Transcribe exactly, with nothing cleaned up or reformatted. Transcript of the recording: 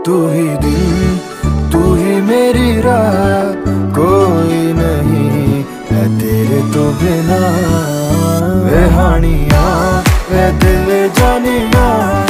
तू ही दिन, तू ही मेरी रात, कोई नहीं है तेरे तो बिना। वे हानिया वे दिल जानिया